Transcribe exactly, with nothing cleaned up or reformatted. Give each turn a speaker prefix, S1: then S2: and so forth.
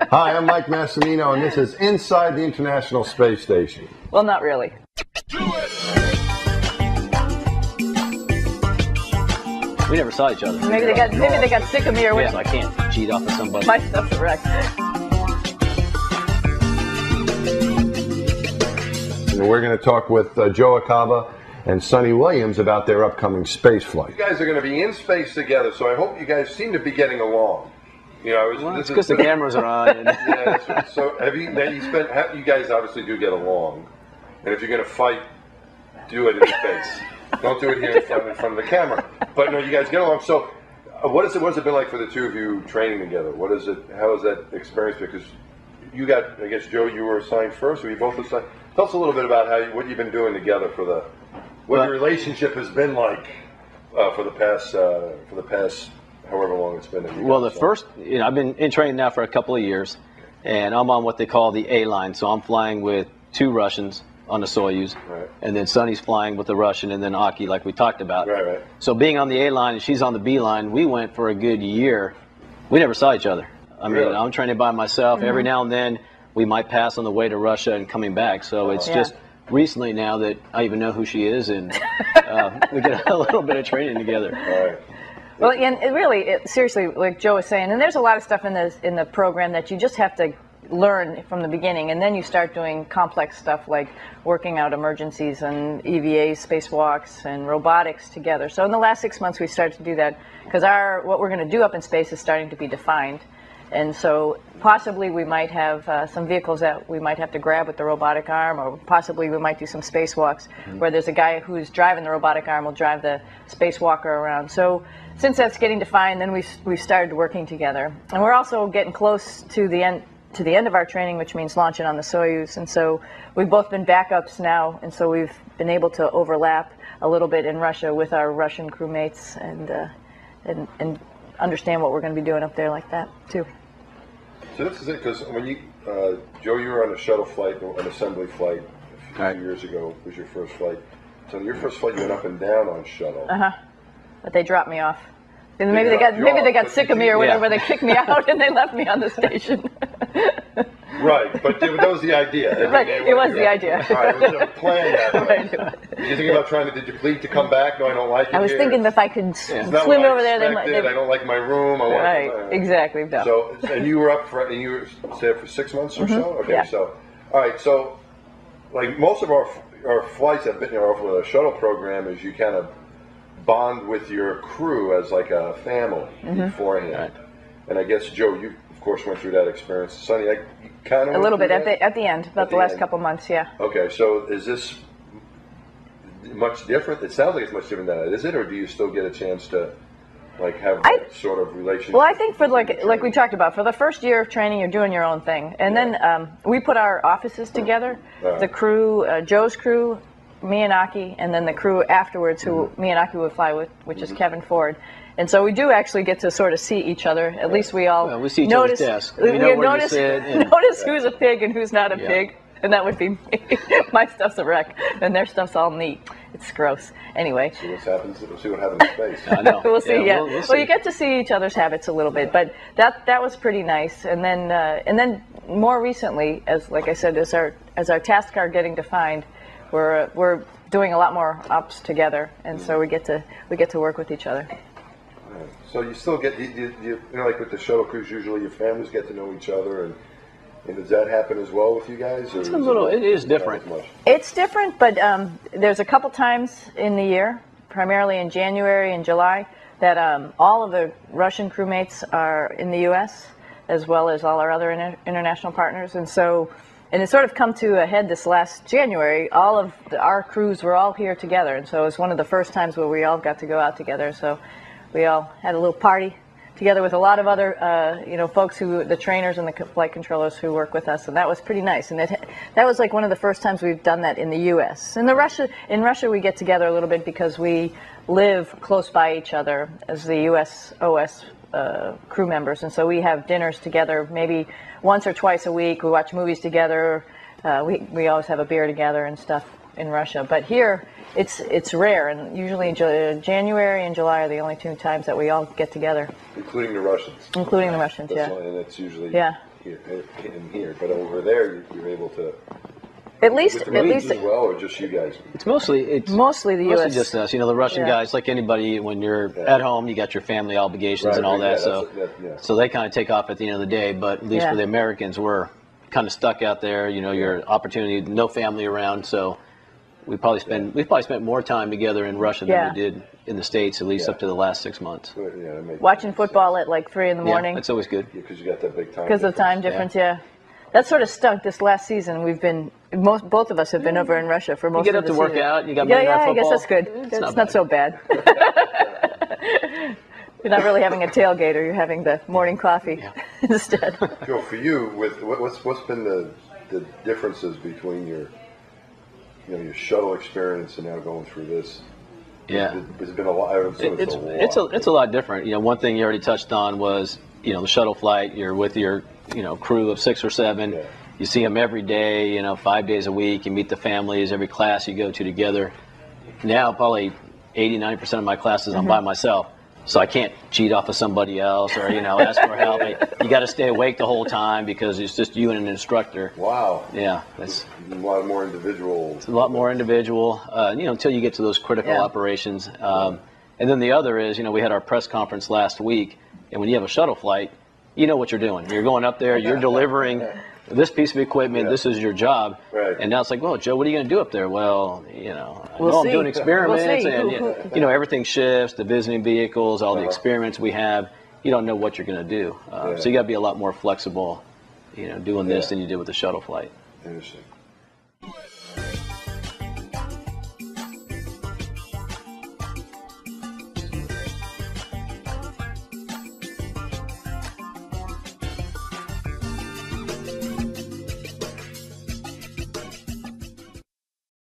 S1: Hi, I'm Mike Massimino, and this is Inside the International Space Station.
S2: Well, not really.
S3: We never saw each other.
S2: Maybe they got maybe they got sick of me or
S3: yeah, so I can't cheat off of somebody.
S2: My stuff's a wreck.
S1: And we're going to talk with uh, Joe Acaba and Suni Williams about their upcoming space flight. You guys are going to be in space together, so I hope you guys seem to be getting along. You know, it's,
S3: well,
S1: this
S3: it's because the cameras are on. And
S1: yeah, that's right. So have you? Now you spent. Have, you guys obviously do get along, and if you're going to fight, do it in space. Don't do it here in front, in front of the camera. But no, you guys get along. So, uh, what is it? What has it been like for the two of you training together? What is it? How has that experience been? Because you got, I guess, Joe, you were assigned first, or you both assigned? Tell us a little bit about how you, what you've been doing together for the, what well, your relationship has been like uh, for the past, uh, for the past, however long it's been.
S3: Well, the first, you know, I've been in training now for a couple of years, and I'm on what they call the A line. So I'm flying with two Russians on the Soyuz,
S1: right.
S3: And then Suni's flying with the Russian, and then Aki, like we talked about.
S1: Right, right.
S3: So being on the A line and she's on the B line, we went for a good year. We never saw each other. I mean,
S1: really?
S3: I'm training by myself.
S2: Mm-hmm.
S3: Every now and then we might pass on the way to Russia and coming back. So it's
S2: yeah.
S3: just recently now that I even know who she is, and uh, we get a little bit of training together.
S1: All right.
S2: Well, and it really, it, seriously, like Joe was saying, and there's a lot of stuff in the in the program that you just have to learn from the beginning, and then you start doing complex stuff like working out emergencies and E V As, spacewalks, and robotics together. So in the last six months, we started to do that because our what we're going to do up in space is starting to be defined, and so possibly we might have uh, some vehicles that we might have to grab with the robotic arm, or possibly we might do some spacewalks mm-hmm. where there's a guy who's driving the robotic arm will drive the spacewalker around. So since that's getting defined, then we we started working together, and we're also getting close to the end. to the end of our training, which means launching on the Soyuz, and so we've both been backups now, and so we've been able to overlap a little bit in Russia with our Russian crewmates and uh, and, and understand what we're going to be doing up there like that too.
S1: So this is it, because when you, uh, Joe, you were on a shuttle flight, an assembly flight a few
S3: right.
S1: years ago. Was your first flight? So your first flight, you went up and down on shuttle.
S2: Uh huh. But they dropped me off. And maybe they got maybe they got sick of me or whatever. Yeah. They kicked me out and they left me on the station.
S1: Right, but that was the idea.
S2: Right, it was the idea.
S1: Right, it was a plan that way.
S2: Right.
S1: Did you think about trying to? Did you plead to come back? No, I don't like it.
S2: I was
S1: here.
S2: thinking if I could
S1: yeah,
S2: swim over there, they might.
S1: They, I don't like my room. I want
S2: right,
S1: to, uh,
S2: exactly. No.
S1: So, and you were up for, and you were there for six months or
S2: mm-hmm.
S1: so. Okay,
S2: yeah.
S1: so, all right, so, like most of our our flights have been, you know, for the shuttle program, is you kind of bond with your crew as like a family mm-hmm. beforehand. Right. And I guess, Joe, you of course went through that experience. Sonny, I kind of
S2: a little bit
S1: that?
S2: at the at the end, about
S1: at
S2: the,
S1: the
S2: last
S1: end.
S2: couple months, yeah.
S1: Okay, so is this much different? It sounds like it's much different than that, is it? Or do you still get a chance to like have
S2: I,
S1: that sort of relationship?
S2: Well, I think for like like we talked about, for the first year of training, you're doing your own thing, and yeah. then um, we put our offices together, uh, the crew, uh, Joe's crew, me and Aki, and then the crew afterwards, who
S1: mm-hmm.
S2: me and Aki would fly with, which
S1: mm-hmm.
S2: is Kevin Ford. And so we do actually get to sort of see each other. At
S1: right.
S2: least we all
S3: well, we see each
S2: notice,
S3: other's desk.
S2: We,
S3: we know where
S2: notice,
S3: you sit and,
S2: notice who's a pig and who's not a
S3: yeah.
S2: pig. And that would be me. My stuff's a wreck, and their stuff's all neat. It's gross. Anyway.
S1: See what happens. We'll see what happens in space.
S3: I know.
S2: we'll see. Yeah.
S3: yeah. We'll, we'll,
S2: well,
S3: see.
S2: you get to see each other's habits a little bit, but that that was pretty nice. And then uh, and then more recently, as like I said, as our as our tasks are getting defined, we're we're doing a lot more ops together, and so we get to we get to work with each other.
S1: Right. So you still get you, you, you know, like with the shuttle crews, usually your families get to know each other, and. And does that happen as well with you guys? Or
S3: it's a little. It is different.
S2: It's different, but um, there's a couple times in the year, primarily in January and July, that um, all of the Russian crewmates are in the U S as well as all our other inter international partners, and so, and it sort of come to a head this last January. All of the, our crews were all here together, and so it was one of the first times where we all got to go out together. So we all had a little party together with a lot of other, uh, you know, folks who, the trainers and the flight controllers who work with us, and that was pretty nice. And it, that was like one of the first times we've done that in the U S In the Russia, in Russia, we get together a little bit because we live close by each other as the U S O S uh, crew members, and so we have dinners together, maybe once or twice a week. We watch movies together. Uh, we we always have a beer together and stuff in Russia. But here, it's it's rare, and usually January and July are the only two times that we all get together.
S1: Including the Russians.
S2: Including the Russians,
S1: That's
S2: yeah.
S1: Only, and it's usually
S2: yeah.
S1: here, in here, but over there you're, you're able to.
S2: At least,
S1: With the
S2: at
S1: Marines
S2: least,
S1: as well, or just you guys?
S3: It's mostly it's
S2: mostly the U
S3: mostly
S2: S
S3: just us. You know, the Russian
S2: Yeah.
S3: guys, like anybody, when you're
S1: Yeah.
S3: at home, you got your family obligations
S1: Right,
S3: and all
S1: yeah,
S3: that. So,
S1: that's- that- yeah.
S3: so they kind of take off at the end of the day. But at least
S2: Yeah.
S3: for the Americans, we're kind of stuck out there. You know, your opportunity, no family around. So we probably spend we probably spent more time together in Russia
S2: Yeah.
S3: than we did in the States, at least
S1: Yeah.
S3: up to the last six months.
S1: Yeah, that makes
S2: watching
S1: sense.
S2: football at like three in the
S3: Yeah,
S2: morning
S3: that's always good.
S1: Because you got that big time.
S2: because of the time difference. Yeah. That sort of stunk this last season. We've been most both of us have been over in Russia for most
S3: get
S2: of
S3: up
S2: the
S3: to work
S2: season.
S3: out, you got
S2: yeah,
S3: Monday Night
S2: yeah. I guess
S3: Football.
S2: that's good.
S3: It's
S2: It's
S3: not
S2: not,
S3: bad.
S2: so bad. You're not really having a tailgater. You're having the morning coffee
S3: Yeah.
S2: instead.
S1: Joe, for you, with what- what's what's been the the differences between your you know your shuttle experience and now going through this?
S3: Yeah.
S1: Has it been a lot? I would assume
S3: It's
S1: a lot.
S3: it's a it's a lot different. You know, one thing you already touched on was you know the shuttle flight. You're with your you know crew of six or seven.
S1: Yeah.
S3: You see them every day. You know, five days a week. You meet the families. Every class you go to together. Now, probably eighty, ninety percent of my classes I'm by myself, so I can't cheat off of somebody else or you know ask for help. You got to stay awake the whole time because it's just you and an instructor.
S1: Wow.
S3: Yeah, that's
S1: A lot more individual.
S3: a lot more individual, uh, you know, until you get to those critical
S2: Yeah.
S3: operations. Um, and then the other is, you know, we had our press conference last week, and when you have a shuttle flight, you know what you're doing. You're going up there, you're delivering this piece of equipment,
S1: Yeah.
S3: this is your job.
S1: Right.
S3: And now it's like, well, Joe, what are you going to do up there? Well, you know, I
S2: We'll
S3: know I'm
S2: see.
S3: doing experiments,
S2: We'll see.
S3: and,
S2: Who- who-
S3: you know, everything shifts, the visiting vehicles, all the
S1: Uh-huh.
S3: experiments we have. You don't know what you're going to do. Uh,
S1: Yeah.
S3: So you got to be a lot more flexible, you know, doing this
S1: Yeah.
S3: than you did with the shuttle flight.
S1: Interesting.